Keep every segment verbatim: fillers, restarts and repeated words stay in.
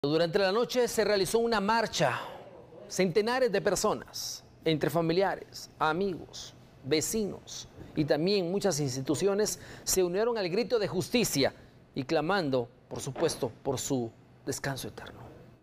Durante la noche se realizó una marcha. Centenares de personas, entre familiares, amigos, vecinos y también muchas instituciones se unieron al grito de justicia y clamando, por supuesto, por su descanso eterno.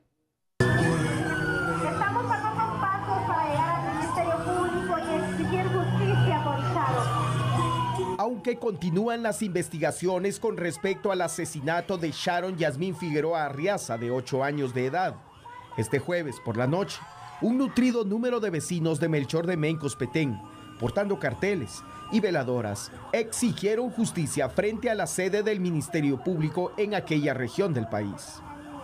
Estamos dando pasos para llegar al Ministerio Público y exigir justicia por Sharon. Aunque continúan las investigaciones con respecto al asesinato de Sharon Yasmín Figueroa Arriaza, de ocho años de edad, este jueves por la noche, un nutrido número de vecinos de Melchor de Mencos, Petén, portando carteles y veladoras, exigieron justicia frente a la sede del Ministerio Público en aquella región del país.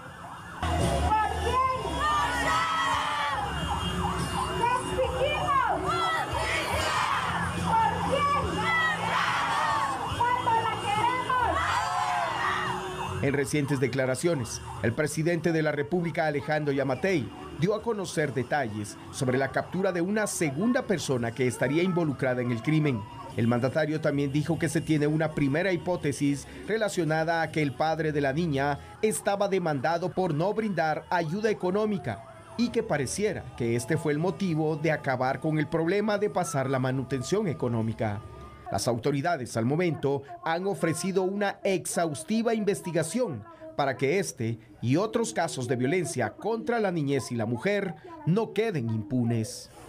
En recientes declaraciones, el presidente de la República, Alejandro Yamatei, dio a conocer detalles sobre la captura de una segunda persona que estaría involucrada en el crimen. El mandatario también dijo que se tiene una primera hipótesis relacionada a que el padre de la niña estaba demandado por no brindar ayuda económica y que pareciera que este fue el motivo de acabar con el problema de pasar la manutención económica. Las autoridades al momento han ofrecido una exhaustiva investigación para que este y otros casos de violencia contra la niñez y la mujer no queden impunes.